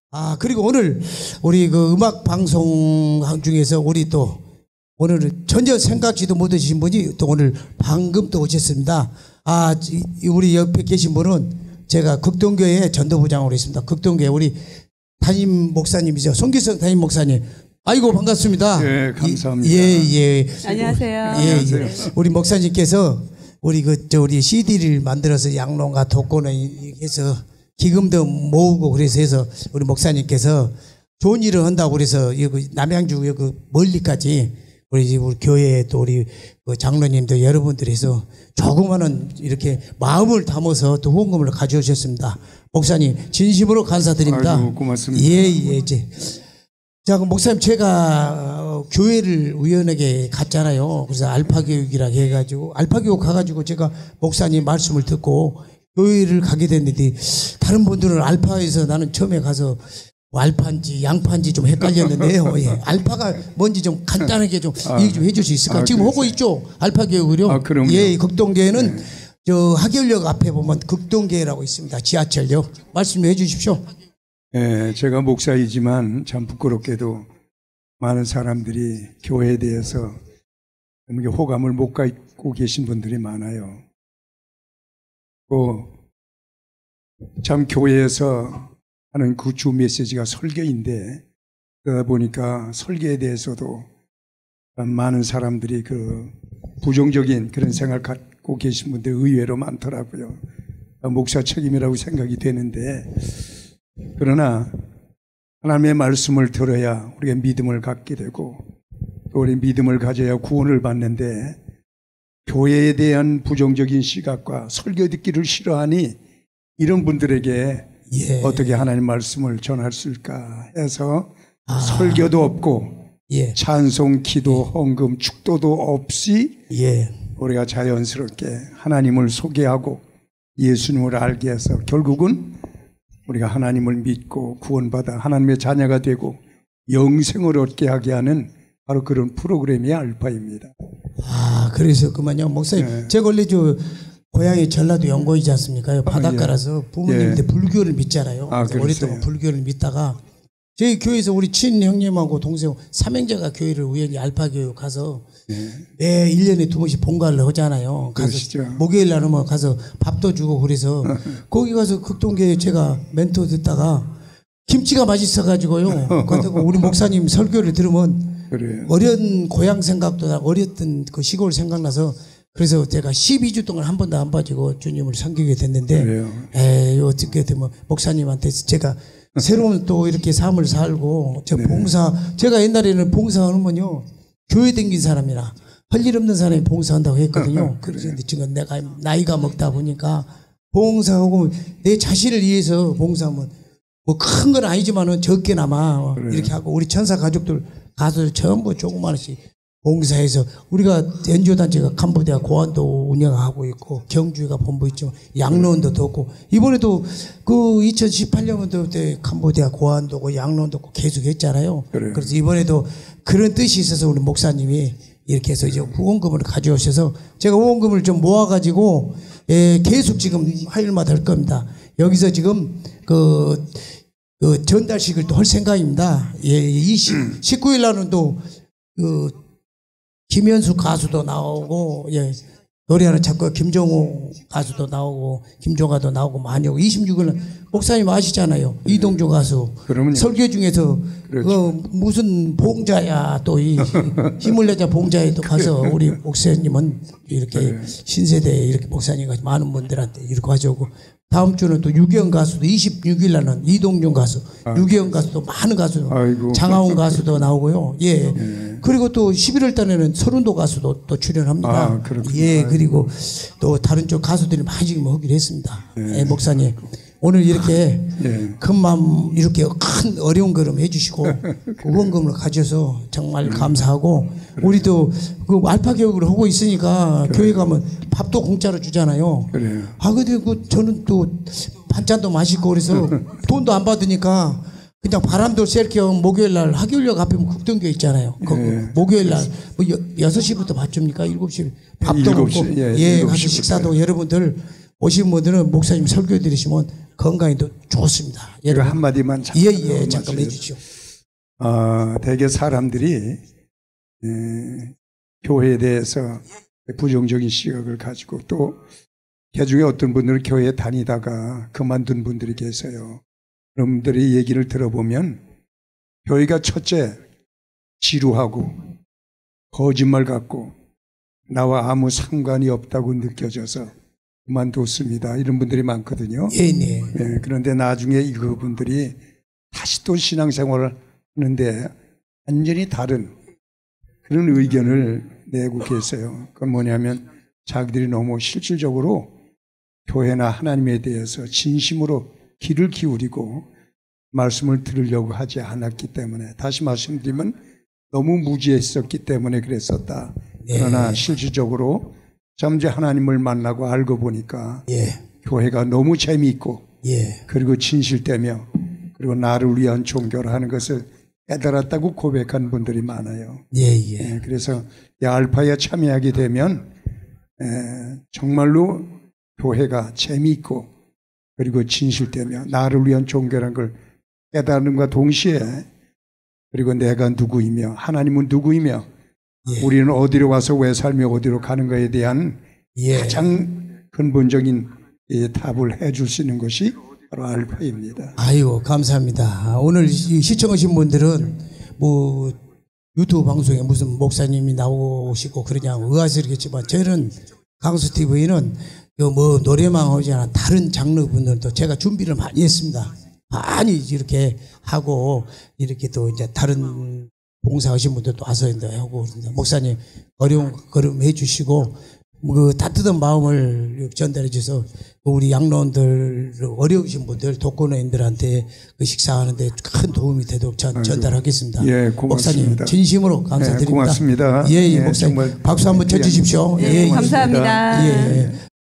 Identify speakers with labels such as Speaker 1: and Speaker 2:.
Speaker 1: 그리고 오늘 우리 그 음악 방송 중에서 우리 또 오늘은 전혀 생각지도 못하신 분이 또 오늘 방금 또 오셨습니다. 우리 옆에 계신 분은 제가 극동교회 전도부장으로 있습니다. 극동교회 우리 담임 목사님이죠. 송기성 담임 목사님. 아이고 반갑습니다.
Speaker 2: 예, 감사합니다.
Speaker 1: 예.
Speaker 3: 안녕하세요.
Speaker 1: 예. 우리 목사님께서 우리 우리 CD를 만들어서 양론과 독고는 해서 기금도 모으고 그래서 해서 우리 목사님께서 좋은 일을 한다고 그래서 여기 남양주 여기 멀리까지 우리 교회에 또 우리 장로님도 여러분들이 해서 조그마한 이렇게 마음을 담아서 또 후원금을 가져오셨습니다. 목사님 진심으로 감사드립니다.
Speaker 2: 아이고, 고맙습니다.
Speaker 1: 예. 자, 그럼 목사님 제가 교회를 우연하게 갔잖아요. 그래서 알파교육이라고 해가지고 알파교육 가가지고 제가 목사님 말씀을 듣고 교회를 가게 됐는데 다른 분들은 알파에서 나는 처음에 가서 알파인지 양파인지 좀 헷갈렸는데요. 예. 알파가 뭔지 좀 간단하게 좀 얘기 좀 해줄 수 있을까요? 지금 하고 있죠? 알파 교육을요.
Speaker 2: 그럼요.
Speaker 1: 예, 극동교회는 네. 저 하계울역 앞에 보면 극동교회라고 있습니다. 지하철역. 말씀 해 주십시오.
Speaker 2: 예, 제가 목사이지만 참 부끄럽게도 많은 사람들이 교회에 대해서 호감을 못 갖고 계신 분들이 많아요. 참 교회에서 하는 그 주 메시지가 설교인데 그러다 보니까 설교에 대해서도 많은 사람들이 그 부정적인 그런 생각을 갖고 계신 분들이 의외로 많더라고요. 목사 책임이라고 생각이 되는데 그러나 하나님의 말씀을 들어야 우리가 믿음을 갖게 되고 또 우리 믿음을 가져야 구원을 받는데 교회에 대한 부정적인 시각과 설교 듣기를 싫어하니 이런 분들에게 예. 어떻게 하나님 말씀을 전할 수 있을까 해서 설교도 없고 예. 찬송, 기도, 헌금, 축도도 없이 예. 우리가 자연스럽게 하나님을 소개하고 예수님을 알게 해서 결국은 우리가 하나님을 믿고 구원받아 하나님의 자녀가 되고 영생을 얻게 하게 하는 바로 그런 프로그램이 알파입니다.
Speaker 1: 그래서 그만요. 목사님 네. 제가 원래 고향이 전라도 영고이지 않습니까? 바닷가라서 부모님들 불교를 믿잖아요. 오랫동안 불교를 믿다가 저희 교회에서 우리 친형님하고 동생 삼형제가 교회를 우연히 알파교육 가서 매 1년에 2번씩 본가를 하잖아요. 가서 그러시죠. 목요일 날 오면 가서 밥도 주고 그래서 거기 가서 극동교회 제가 멘토 듣다가 김치가 맛있어가지고요. 그리고 우리 목사님 설교를 들으면 그래요. 어린 고향 생각도 나고 어렸던 그 시골 생각나서 그래서 제가 12주 동안 한 번도 안 빠지고 주님을 섬기게 됐는데 어떻게 되면 목사님한테 제가 새로운 또 이렇게 삶을 살고 제가 옛날에는 봉사하면요 교회 댕긴 사람이라 할 일 없는 사람이 봉사한다고 했거든요. 그래서 지금 내가 나이가 먹다 보니까 봉사하고 내 자신을 위해서 봉사하면 뭐 큰 건 아니지만은 적게나마 이렇게 하고 우리 천사 가족들 가서 전부 조그마한씩 봉사해서 우리가 NGO 단체가 캄보디아 고안도 운영하고 있고 경주가 본부 있죠. 양로원도 돕고 이번에도 그 2018년도 때 캄보디아 고안도고 양로원도 계속 했잖아요. 그래서 이번에도 그런 뜻이 있어서 우리 목사님이 이렇게 해서 이제 후원금을 가져오셔서 제가 후원금을 좀 모아가지고 계속 지금 화요일마다 할 겁니다. 여기서 지금 그 전달식을 또 할 생각입니다. 19일 날은 또 김현수 가수도 나오고 노래하는 작곡가 김종호 가수도 나오고 김종아도 나오고 많이 오고 26일은 목사님 아시잖아요. 이동조 가수
Speaker 2: 그럼요.
Speaker 1: 설교 중에서 그렇죠. 무슨 봉자야 또 이 힘을 내자 봉자에도 가서 우리 목사님은 이렇게 신세대에 이렇게 목사님과 많은 분들한테 이렇게 가져오고 다음 주는 또 유경 가수도 26일 날은 이동준 가수, 유경 가수도 많은 가수, 장하온 가수도 나오고요. 그리고 또 11월 달에는 서른도 가수도 또 출연합니다. 그리고 또 다른 쪽 가수들이 많이 지금 하기로 했습니다. 목사님. 오늘 이렇게 큰 마음 이렇게 큰 어려운 걸음 해주시고 후원금을 가져서 정말 감사하고 우리도 그 알파 교육을 하고 있으니까 교회 가면 밥도 공짜로 주잖아요. 근데 저는 또 반찬도 맛있고 그래서 돈도 안 받으니까 그냥 바람도 쐴 겸 목요일 날 하계울역 앞에 극동교회 있잖아요. 목요일 날 뭐 6시부터 밥 줍니까? 7시 밥도 7시, 먹고 가서 식사도 여러분들 오신 분들은 목사님 설교 들으시면 건강에도 좋습니다.
Speaker 2: 제가 한마디만
Speaker 1: 잠깐 해주시오.
Speaker 2: 대개 사람들이 교회에 대해서 부정적인 시각을 가지고 또 그중에 어떤 분들은 교회에 다니다가 그만둔 분들이 계세요. 여러분들이 얘기를 들어보면 교회가 첫째 지루하고 거짓말 같고 나와 아무 상관이 없다고 느껴져서 그만뒀습니다. 이런 분들이 많거든요.
Speaker 1: 네.
Speaker 2: 그런데 나중에 이분들이 다시 또 신앙생활을 하는데 완전히 다른 그런 의견을 내고 계세요. 그건 뭐냐면 자기들이 너무 실질적으로 교회나 하나님에 대해서 진심으로 귀를 기울이고 말씀을 들으려고 하지 않았기 때문에, 다시 말씀드리면 너무 무지했었기 때문에 그랬었다. 그러나 실질적으로 잠시 하나님을 만나고 알고 보니까 교회가 너무 재미있고 그리고 진실되며 그리고 나를 위한 종교를 하는 것을 깨달았다고 고백한 분들이 많아요. 그래서 알파에 참여하게 되면 정말로 교회가 재미있고 그리고 진실되며 나를 위한 종교라는 걸 깨달음과 동시에 그리고 내가 누구이며 하나님은 누구이며 우리는 어디로 와서 왜 살며 어디로 가는 것에 대한 가장 근본적인 답을 해줄 수 있는 것이 바로 알파입니다.
Speaker 1: 아이고 감사합니다. 오늘 시청하신 분들은 뭐 유튜브 방송에 무슨 목사님이 나오시고 그러냐고 의아스럽겠지만 저는 강수TV는 뭐 노래만 하지 않아 다른 장르 분들도 제가 준비를 많이 했습니다. 많이 이렇게 하고 이렇게 또 이제 다른 봉사하신 분들도 와서 이제 하고 목사님 어려운 걸음 해주시고 그 따뜻한 마음을 전달해 주셔서 우리 양로원들 어려우신 분들 독거노인들한테 그 식사하는데 큰 도움이 되도록 전달하겠습니다. 목사님 진심으로 감사드립니다.
Speaker 2: 고맙습니다.
Speaker 1: 목사님 박수 한번 쳐주십시오.
Speaker 3: 감사합니다.